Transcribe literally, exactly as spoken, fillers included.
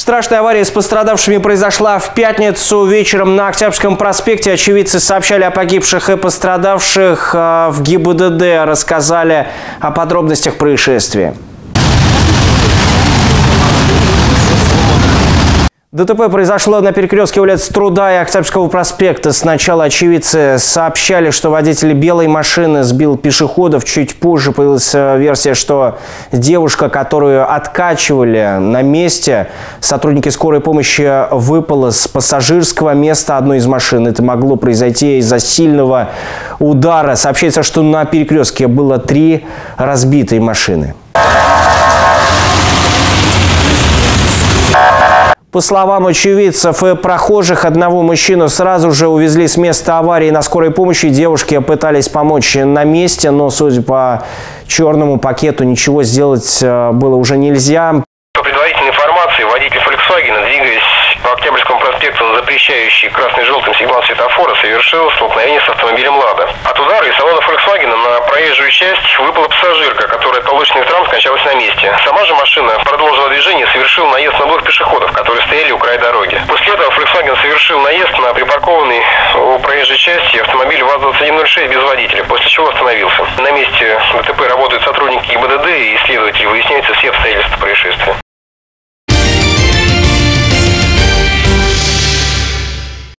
Страшная авария с пострадавшими произошла в пятницу вечером на Октябрьском проспекте. Очевидцы сообщали о погибших и пострадавших. В ГИБДД рассказали о подробностях происшествия. ДТП произошло на перекрестке улиц Труда и Октябрьского проспекта. Сначала очевидцы сообщали, что водитель белой машины сбил пешеходов. Чуть позже появилась версия, что девушка, которую откачивали на месте, сотрудники скорой помощи, выпала с пассажирского места одной из машин. Это могло произойти из-за сильного удара. Сообщается, что на перекрестке было три разбитые машины. По словам очевидцев и прохожих, одного мужчину сразу же увезли с места аварии на скорой помощи. Девушки пытались помочь на месте, но, судя по черному пакету, ничего сделать было уже нельзя. По предварительной информации, водитель Volkswagen, двигаясь по Октябрьскому проспекту на запрещающий красный-желтым сигнал светофора, совершил столкновение с автомобилем «Лада». От удара из салона Volkswagen на проезжую часть выпала пассажирка, которая от полученных травм скончалась на месте. Сама же машина продолжила движение и совершила наезд на двух пешеходов, которые стояли у края дороги. После этого Volkswagen совершил наезд на припаркованный у проезжей части автомобиль ВАЗ двадцать один ноль шесть без водителя, после чего остановился. На месте ДТП работают сотрудники ГИБДД и исследователи, выясняются все обстоятельства.